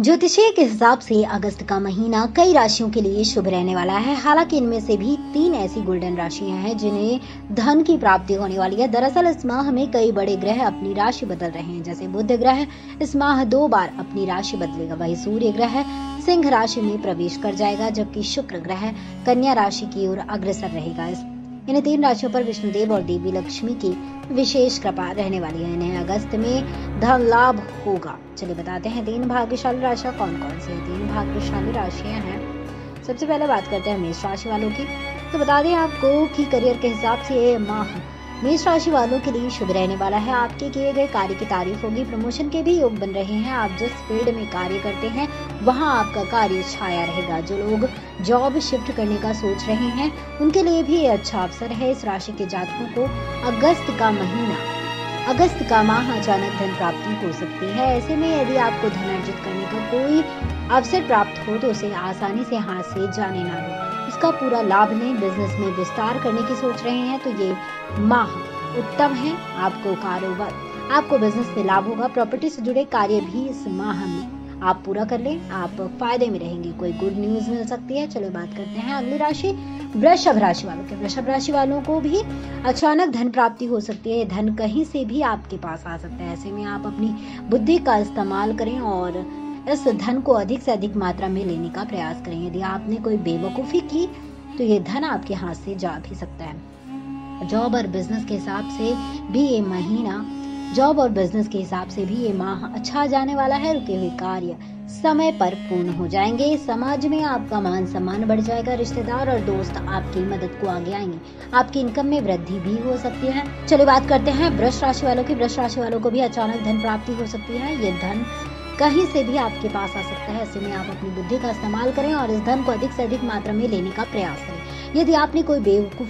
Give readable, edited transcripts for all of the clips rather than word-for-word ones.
ज्योतिषीय के हिसाब से अगस्त का महीना कई राशियों के लिए शुभ रहने वाला है। हालांकि इनमें से भी 3 ऐसी गोल्डन राशियां हैं जिन्हें धन की प्राप्ति होने वाली है। दरअसल इस माह में कई बड़े ग्रह अपनी राशि बदल रहे हैं। जैसे बुध ग्रह इस माह 2 बार अपनी राशि बदलेगा, वही सूर्य ग्रह सिंह राशि में प्रवेश कर जाएगा, जबकि शुक्र ग्रह कन्या राशि की ओर अग्रसर रहेगा। इन 3 राशियों पर विष्णुदेव और देवी लक्ष्मी की विशेष कृपा रहने वाली है। इन्हें अगस्त में धन लाभ होगा। चलिए बताते हैं 3 भाग्यशाली राशियां कौन कौन सी हैं। 3 भाग्यशाली राशियां हैं। सबसे पहले बात करते हैं मेष राशि वालों की। तो बता दें आपको कि करियर के हिसाब से ये माह मेष राशि वालों के लिए शुभ रहने वाला है। आपके किए गए कार्य की तारीफ होगी। प्रमोशन के भी योग बन रहे हैं। आप जिस फील्ड में कार्य करते हैं वहां आपका कार्य छाया रहेगा। जो लोग जॉब शिफ्ट करने का सोच रहे हैं उनके लिए भी ये अच्छा अवसर है। इस राशि के जातकों को अगस्त का माह अचानक धन प्राप्ति हो सकती है। ऐसे में यदि आपको धन अर्जित करने का कोई अवसर प्राप्त हो तो उसे आसानी से हाथ से जाने ना दो, इसका पूरा लाभ लें। बिजनेस में विस्तार करने की सोच रहे हैं तो ये माह उत्तम है। आपको बिजनेस में लाभ होगा। प्रॉपर्टी से जुड़े कार्य भी इस माह में आप पूरा कर लें, आप फायदे में रहेंगे। कोई गुड न्यूज मिल सकती है। चलो बात करते हैं अगली राशि वृषभ राशि वालों के। वृषभ राशि वालों को भी अचानक धन प्राप्ति हो सकती है। धन कहीं से भी आपके पास आ सकता है। ऐसे में आप अपनी बुद्धि का इस्तेमाल करें और इस धन को अधिक से अधिक मात्रा में लेने का प्रयास करें। यदि आपने कोई बेवकूफ़ी की तो ये धन आपके हाथ से जा भी सकता है। जॉब और बिजनेस के हिसाब से भी ये माह अच्छा जाने वाला है। रुके हुए कार्य समय पर पूर्ण हो जाएंगे। समाज में आपका मान सम्मान बढ़ जाएगा। रिश्तेदार और दोस्त आपकी मदद को आगे आएंगे। आपकी इनकम में वृद्धि भी हो सकती है। चलिए बात करते हैं वृष राशि वालों की। वृष राशि वालों को भी अचानक धन प्राप्ति हो सकती है। ये धन कहीं से भी आपके पास आ सकता है। ऐसे में आप अपनी बुद्धि का इस्तेमाल करें और इस धन को अधिक से अधिक मात्रा में लेने का प्रयास करें। यदि आपने कोई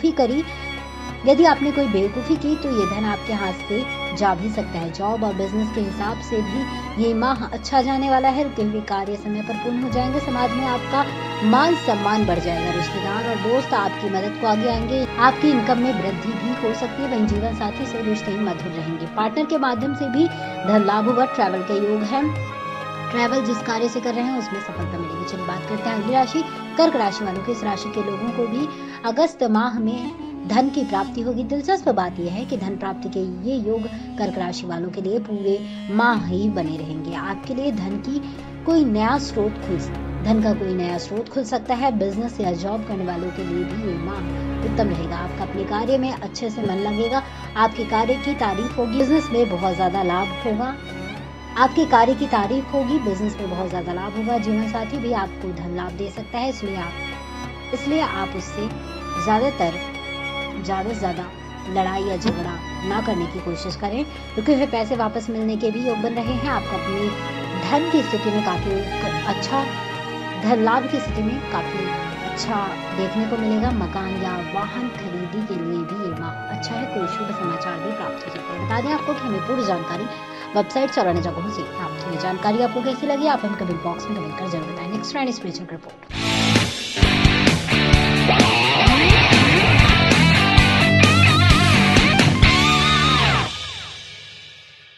बेवकूफ़ी की तो ये धन आपके हाथ से जा भी सकता है। जॉब और बिजनेस के हिसाब से भी ये माह अच्छा जाने वाला है। रुके हुए कार्य समय पर पूर्ण हो जाएंगे। समाज में आपका मान सम्मान बढ़ जाएगा। रिश्तेदार और दोस्त आपकी मदद को आगे आएंगे। आपकी इनकम में वृद्धि भी हो सकती है। वहीं जीवन साथी से रिश्ते मधुर रहेंगे। पार्टनर के माध्यम से भी धन लाभ होगा। ट्रैवल के योग है। ट्रैवल जिस कार्य से कर रहे हैं उसमें सफलता मिलेगी। चलिए बात करते हैं अगली राशि कर्क राशि वालों की। इस राशि के लोगों को भी अगस्त माह में धन की प्राप्ति होगी। दिलचस्प बात यह है कि धन प्राप्ति के ये योग कर्क राशि वालों के लिए पूरे माह ही बने रहेंगे। आपके लिए धन का कोई नया स्रोत खुल सकता है। बिजनेस या जॉब करने वालों के लिए भी ये माह उत्तम रहेगा। आपका अपने कार्य में अच्छे से मन लगेगा। आपके कार्य की तारीफ होगी। बिजनेस में बहुत ज्यादा लाभ होगा। जीवन साथी भी आपको धन लाभ दे सकता है। इसलिए आप उससे ज्यादा से ज्यादा लड़ाई या झगड़ा ना करने की कोशिश करें। रुके हुए पैसे वापस मिलने के भी योग बन रहे हैं। आपको अपनी धन की स्थिति में काफी अच्छा धन लाभ की स्थिति में काफी अच्छा देखने को मिलेगा। मकान या वाहन खरीदी के लिए भी ये माह अच्छा है। कोई शुभ समाचार भी प्राप्त हो सकता है। बता दें आपको कि हमें पूरी जानकारी वेबसाइट और अन्य जगहों से प्राप्त हुई। जानकारी आपको कैसी लगी आप हमें कमेंट बॉक्स में कमेंट कर जरूर बताएं। Next spiritual report.